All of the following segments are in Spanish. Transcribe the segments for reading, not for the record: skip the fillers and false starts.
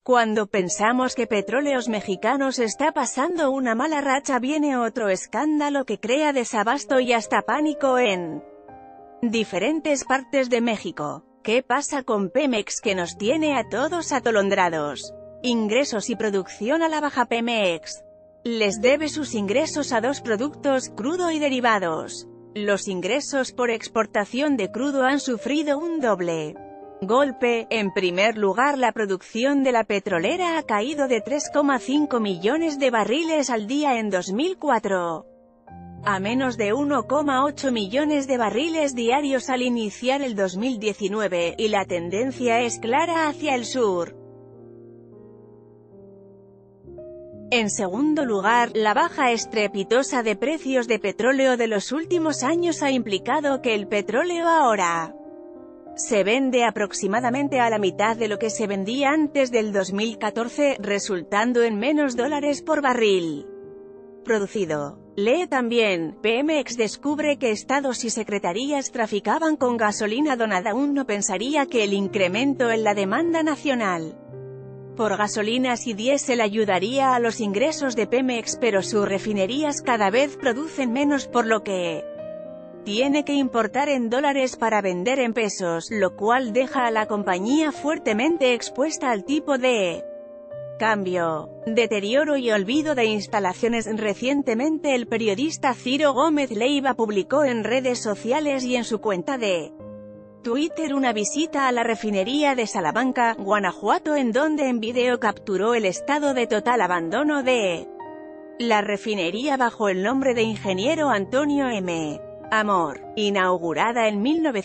Cuando pensamos que Petróleos Mexicanos está pasando una mala racha, viene otro escándalo que crea desabasto y hasta pánico en diferentes partes de México. ¿Qué pasa con Pemex que nos tiene a todos atolondrados? Ingresos y producción a la baja. Pemex les debe sus ingresos a dos productos, crudo y derivados. Los ingresos por exportación de crudo han sufrido un doble golpe. En primer lugar, la producción de la petrolera ha caído de 3,5 millones de barriles al día en 2004 a menos de 1,8 millones de barriles diarios al iniciar el 2019, y la tendencia es clara hacia el sur. En segundo lugar, la baja estrepitosa de precios de petróleo de los últimos años ha implicado que el petróleo ahora se vende aproximadamente a la mitad de lo que se vendía antes del 2014, resultando en menos dólares por barril producido. Lee también, Pemex descubre que estados y secretarías traficaban con gasolina donada. Uno pensaría que el incremento en la demanda nacional por gasolinas y diésel ayudaría a los ingresos de Pemex, pero sus refinerías cada vez producen menos, por lo que tiene que importar en dólares para vender en pesos, lo cual deja a la compañía fuertemente expuesta al tipo de cambio, deterioro y olvido de instalaciones. Recientemente el periodista Ciro Gómez Leiva publicó en redes sociales y en su cuenta de Twitter una visita a la refinería de Salamanca, Guanajuato, en donde en video capturó el estado de total abandono de la refinería bajo el nombre de Ingeniero Antonio M. Amor. Inaugurada en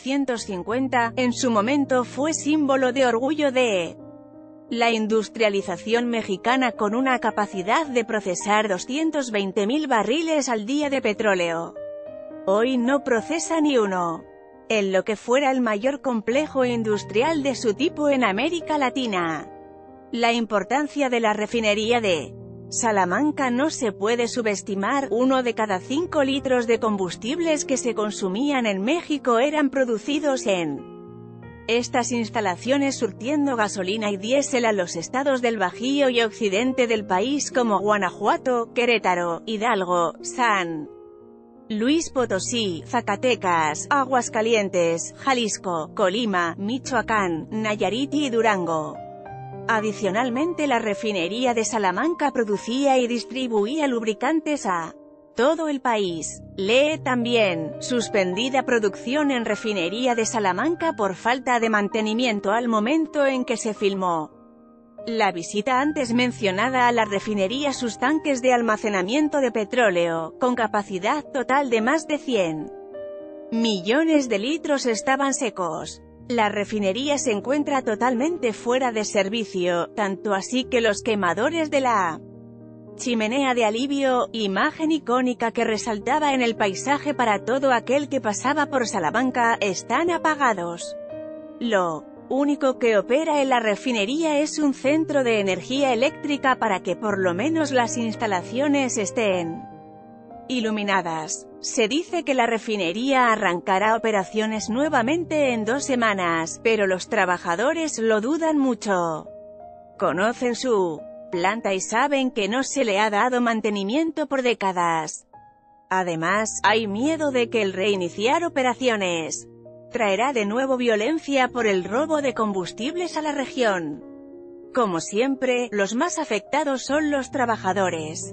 1950, en su momento fue símbolo de orgullo de la industrialización mexicana, con una capacidad de procesar 220,000 barriles al día de petróleo. Hoy no procesa ni uno. En lo que fuera el mayor complejo industrial de su tipo en América Latina. La importancia de la refinería de Salamanca no se puede subestimar. 1 de cada 5 litros de combustibles que se consumían en México eran producidos en estas instalaciones, surtiendo gasolina y diésel a los estados del Bajío y occidente del país como Guanajuato, Querétaro, Hidalgo, San Luis Potosí, Zacatecas, Aguascalientes, Jalisco, Colima, Michoacán, Nayarit y Durango. Adicionalmente, la refinería de Salamanca producía y distribuía lubricantes a todo el país. Lee también, suspendida producción en refinería de Salamanca por falta de mantenimiento al momento en que se filmó la visita antes mencionada a la refinería. Sus tanques de almacenamiento de petróleo, con capacidad total de más de 100 millones de litros, estaban secos. La refinería se encuentra totalmente fuera de servicio, tanto así que los quemadores de la chimenea de alivio, imagen icónica que resaltaba en el paisaje para todo aquel que pasaba por Salamanca, están apagados. Lo único que opera en la refinería es un centro de energía eléctrica para que por lo menos las instalaciones estén iluminadas. Se dice que la refinería arrancará operaciones nuevamente en 2 semanas, pero los trabajadores lo dudan mucho. Conocen su planta y saben que no se le ha dado mantenimiento por décadas. Además, hay miedo de que el reiniciar operaciones traerá de nuevo violencia por el robo de combustibles a la región. Como siempre, los más afectados son los trabajadores,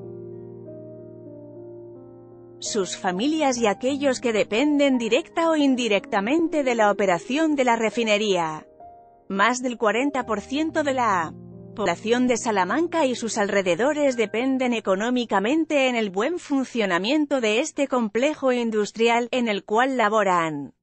sus familias y aquellos que dependen directa o indirectamente de la operación de la refinería. Más del 40% de la población de Salamanca y sus alrededores dependen económicamente en el buen funcionamiento de este complejo industrial, en el cual laboran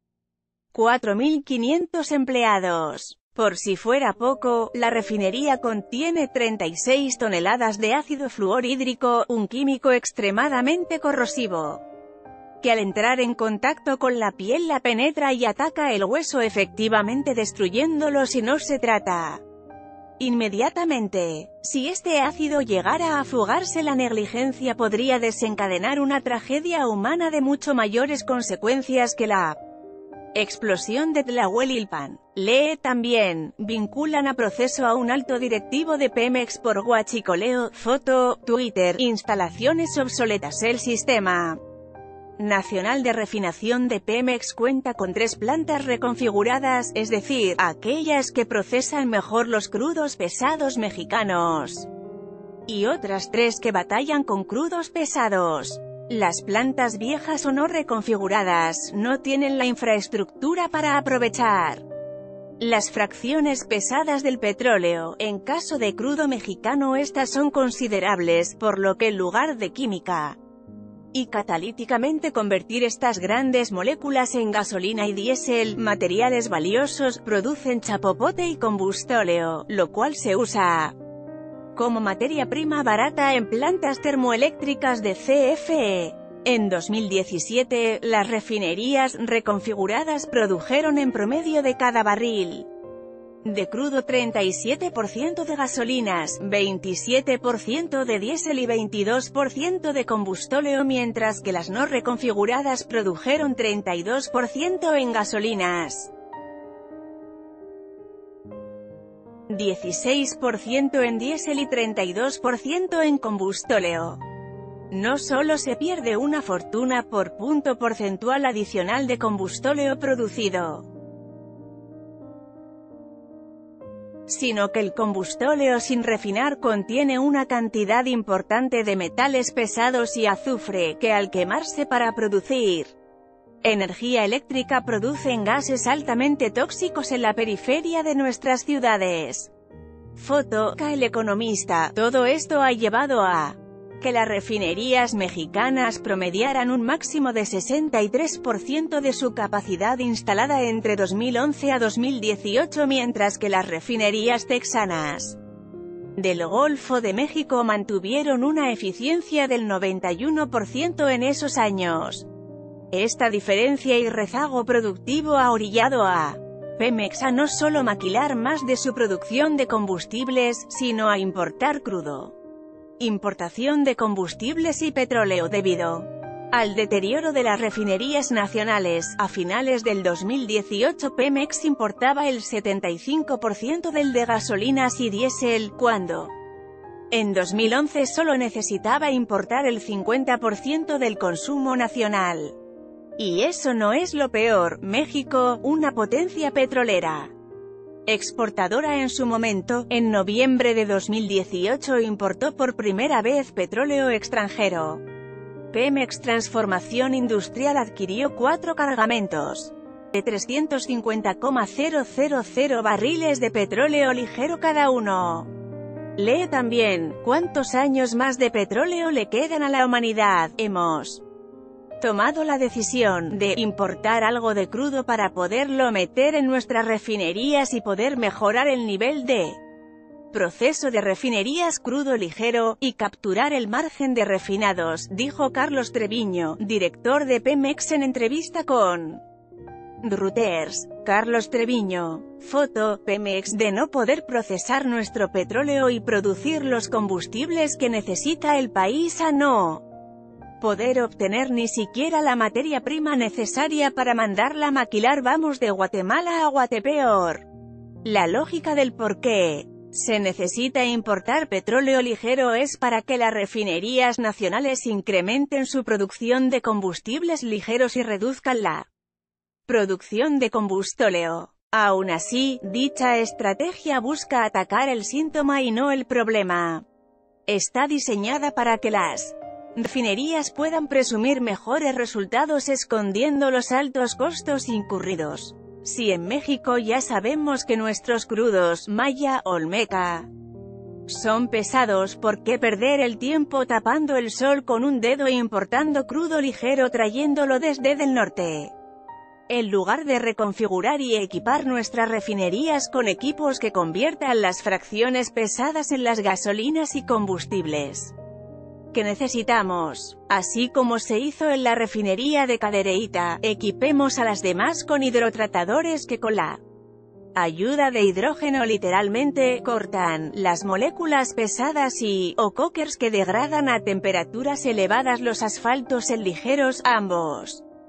4.500 empleados. Por si fuera poco, la refinería contiene 36 toneladas de ácido fluorhídrico, un químico extremadamente corrosivo, que al entrar en contacto con la piel la penetra y ataca el hueso, efectivamente destruyéndolo si no se trata inmediatamente. Si este ácido llegara a fugarse, la negligencia podría desencadenar una tragedia humana de mucho mayores consecuencias que la Explosión de Tlahuelilpan. Lee también, vinculan a proceso a un alto directivo de Pemex por huachicoleo. Foto, Twitter, instalaciones obsoletas. El Sistema Nacional de Refinación de Pemex cuenta con 3 plantas reconfiguradas, es decir, aquellas que procesan mejor los crudos pesados mexicanos, y otras 3 que batallan con crudos pesados. Las plantas viejas o no reconfiguradas no tienen la infraestructura para aprovechar las fracciones pesadas del petróleo. En caso de crudo mexicano, estas son considerables, por lo que en lugar de química y catalíticamente convertir estas grandes moléculas en gasolina y diésel, materiales valiosos, producen chapopote y combustóleo, lo cual se usa como materia prima barata en plantas termoeléctricas de CFE. En 2017, las refinerías reconfiguradas produjeron en promedio de cada barril de crudo 37% de gasolinas, 27% de diésel y 22% de combustóleo, mientras que las no reconfiguradas produjeron 32% en gasolinas, 16% en diésel y 32% en combustóleo. No solo se pierde una fortuna por punto porcentual adicional de combustóleo producido, sino que el combustóleo sin refinar contiene una cantidad importante de metales pesados y azufre, que al quemarse para producir energía eléctrica producen gases altamente tóxicos en la periferia de nuestras ciudades. Foto, El Economista. Todo esto ha llevado a que las refinerías mexicanas promediaran un máximo de 63% de su capacidad instalada entre 2011 a 2018, mientras que las refinerías texanas del Golfo de México mantuvieron una eficiencia del 91% en esos años. Esta diferencia y rezago productivo ha orillado a Pemex a no solo maquilar más de su producción de combustibles, sino a importar crudo, importación de combustibles y petróleo debido al deterioro de las refinerías nacionales. A finales del 2018 Pemex importaba el 75% del de gasolinas y diésel, cuando en 2011 solo necesitaba importar el 50% del consumo nacional. Y eso no es lo peor. México, una potencia petrolera exportadora en su momento, en noviembre de 2018 importó por primera vez petróleo extranjero. Pemex Transformación Industrial adquirió 4 cargamentos de 350,000 barriles de petróleo ligero cada uno. Lee también, ¿cuántos años más de petróleo le quedan a la humanidad? Hemos tomado la decisión de importar algo de crudo para poderlo meter en nuestras refinerías y poder mejorar el nivel de proceso de refinerías crudo ligero, y capturar el margen de refinados, dijo Carlos Treviño, director de Pemex en entrevista con Reuters. Carlos Treviño. Foto, Pemex de no poder procesar nuestro petróleo y producir los combustibles que necesita el país a no poder obtener ni siquiera la materia prima necesaria para mandarla a maquilar. Vamos de Guatemala a Guatepeor. La lógica del por qué se necesita importar petróleo ligero es para que las refinerías nacionales incrementen su producción de combustibles ligeros y reduzcan la producción de combustóleo. Aún así, dicha estrategia busca atacar el síntoma y no el problema. Está diseñada para que las refinerías puedan presumir mejores resultados escondiendo los altos costos incurridos. Si en México ya sabemos que nuestros crudos, Maya, Olmeca, son pesados, ¿por qué perder el tiempo tapando el sol con un dedo e importando crudo ligero trayéndolo desde el norte? En lugar de reconfigurar y equipar nuestras refinerías con equipos que conviertan las fracciones pesadas en las gasolinas y combustibles que necesitamos, así como se hizo en la refinería de Cadereyta, equipemos a las demás con hidrotratadores que con la ayuda de hidrógeno literalmente cortan las moléculas pesadas o cokers que degradan a temperaturas elevadas los asfaltos en ligeros. Ambos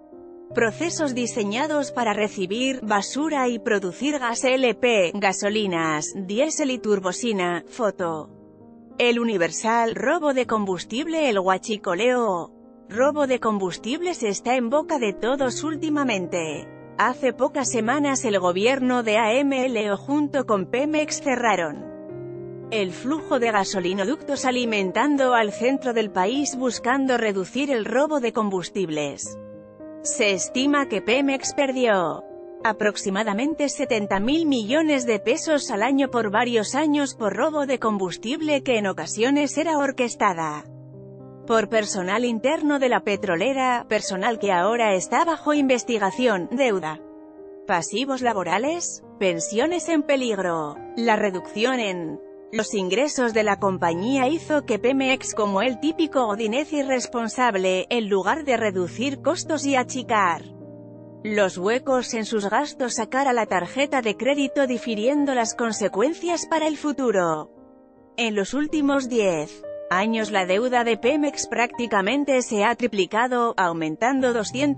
Procesos diseñados para recibir basura y producir gas LP, gasolinas, diésel y turbosina. Foto. El Universal. Robo de combustible. El huachicoleo. Robo de combustibles está en boca de todos últimamente. Hace pocas semanas el gobierno de AMLO junto con Pemex cerraron el flujo de gasolinoductos alimentando al centro del país buscando reducir el robo de combustibles. Se estima que Pemex perdió aproximadamente 70.000 millones de pesos al año por varios años por robo de combustible que en ocasiones era orquestada por personal interno de la petrolera, personal que ahora está bajo investigación. Deuda, pasivos laborales, pensiones en peligro. La reducción en los ingresos de la compañía hizo que Pemex, como el típico godinez irresponsable, en lugar de reducir costos y achicar los huecos en sus gastos, sacara la tarjeta de crédito difiriendo las consecuencias para el futuro. En los últimos 10 años la deuda de Pemex prácticamente se ha triplicado, aumentando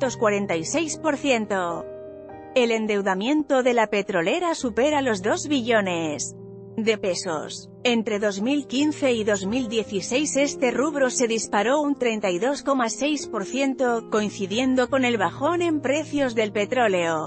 246%. El endeudamiento de la petrolera supera los 2 billones de pesos. Entre 2015 y 2016 este rubro se disparó un 32,6%, coincidiendo con el bajón en precios del petróleo.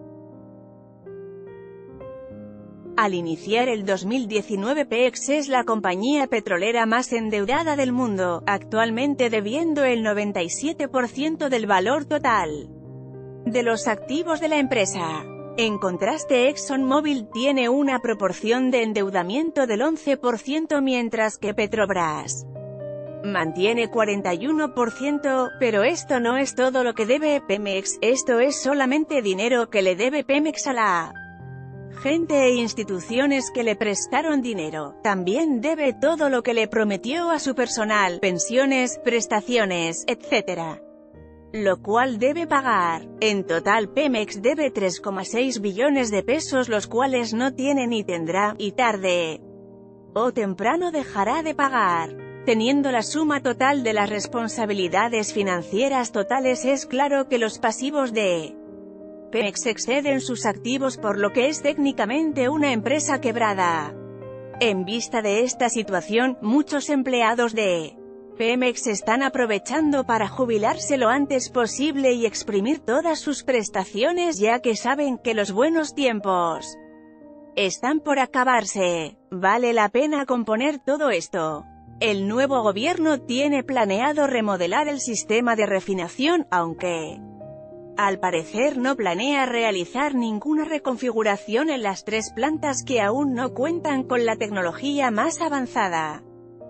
Al iniciar el 2019 Pemex es la compañía petrolera más endeudada del mundo, actualmente debiendo el 97% del valor total de los activos de la empresa. En contraste, ExxonMobil tiene una proporción de endeudamiento del 11%, mientras que Petrobras mantiene 41%, pero esto no es todo lo que debe Pemex, esto es solamente dinero que le debe Pemex a la gente e instituciones que le prestaron dinero. También debe todo lo que le prometió a su personal, pensiones, prestaciones, etc., lo cual debe pagar. En total Pemex debe 3,6 billones de pesos, los cuales no tiene ni tendrá, y tarde o temprano dejará de pagar. Teniendo la suma total de las responsabilidades financieras totales, es claro que los pasivos de Pemex exceden sus activos, por lo que es técnicamente una empresa quebrada. En vista de esta situación, muchos empleados de Pemex están aprovechando para jubilarse lo antes posible y exprimir todas sus prestaciones, ya que saben que los buenos tiempos están por acabarse. Vale la pena componer todo esto. El nuevo gobierno tiene planeado remodelar el sistema de refinación, aunque al parecer no planea realizar ninguna reconfiguración en las 3 plantas que aún no cuentan con la tecnología más avanzada.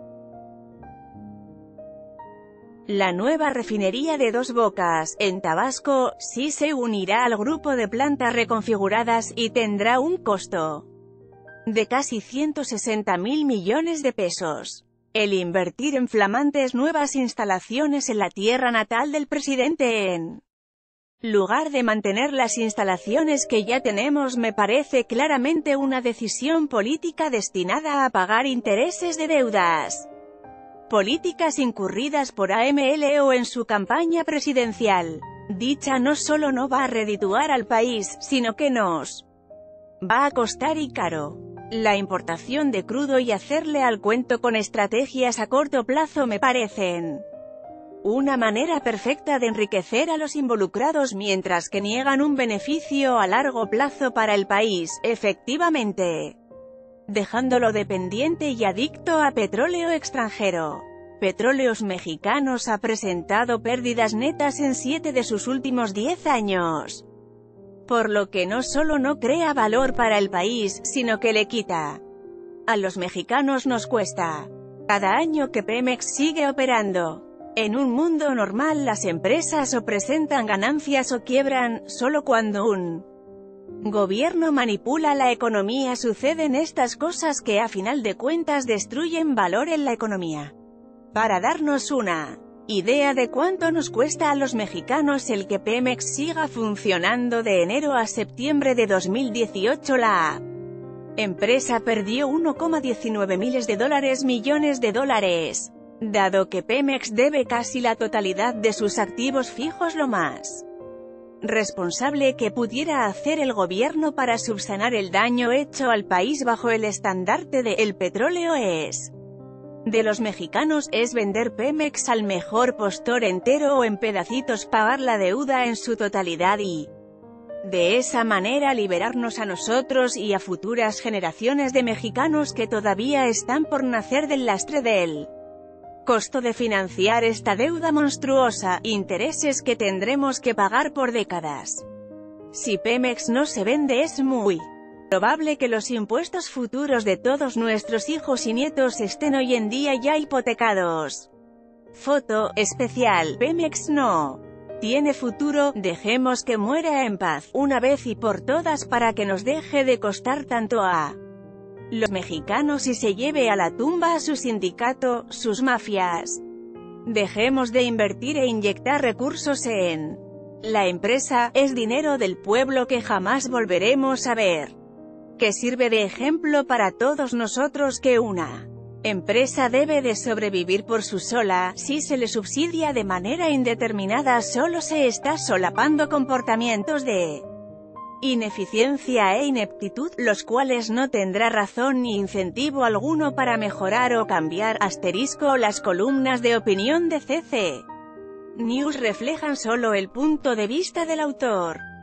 La nueva refinería de Dos Bocas, en Tabasco, sí se unirá al grupo de plantas reconfiguradas, y tendrá un costo de casi 160.000 millones de pesos. El invertir en flamantes nuevas instalaciones en la tierra natal del presidente en lugar de mantener las instalaciones que ya tenemos me parece claramente una decisión política destinada a pagar intereses de deudas políticas incurridas por AMLO en su campaña presidencial. Dicha no solo no va a redituar al país, sino que nos va a costar y caro. La importación de crudo y hacerle al cuento con estrategias a corto plazo me parecen una manera perfecta de enriquecer a los involucrados mientras que niegan un beneficio a largo plazo para el país, efectivamente dejándolo dependiente y adicto a petróleo extranjero. Petróleos Mexicanos ha presentado pérdidas netas en 7 de sus últimos 10 años. Por lo que no solo no crea valor para el país, sino que le quita. A los mexicanos nos cuesta cada año que Pemex sigue operando. En un mundo normal las empresas o presentan ganancias o quiebran, solo cuando un gobierno manipula la economía suceden estas cosas que a final de cuentas destruyen valor en la economía. Para darnos una idea de cuánto nos cuesta a los mexicanos el que Pemex siga funcionando, de enero a septiembre de 2018 la empresa perdió 1,19 millones de dólares. Dado que Pemex debe casi la totalidad de sus activos fijos, lo más responsable que pudiera hacer el gobierno para subsanar el daño hecho al país bajo el estandarte de «el petróleo es de los mexicanos», es vender Pemex al mejor postor entero o en pedacitos, pagar la deuda en su totalidad y, de esa manera, liberarnos a nosotros y a futuras generaciones de mexicanos que todavía están por nacer del lastre del costo de financiar esta deuda monstruosa, intereses que tendremos que pagar por décadas. Si Pemex no se vende, es muy probable que los impuestos futuros de todos nuestros hijos y nietos estén hoy en día ya hipotecados. Foto especial. Pemex no tiene futuro, dejemos que muera en paz, una vez y por todas, para que nos deje de costar tanto a los mexicanos y se lleve a la tumba a su sindicato, sus mafias. Dejemos de invertir e inyectar recursos en la empresa, es dinero del pueblo que jamás volveremos a ver. Que sirve de ejemplo para todos nosotros que una empresa debe de sobrevivir por sí sola. Si se le subsidia de manera indeterminada, solo se está solapando comportamientos de ineficiencia e ineptitud, los cuales no tendrá razón ni incentivo alguno para mejorar o cambiar. Las columnas de opinión de CC News reflejan solo el punto de vista del autor.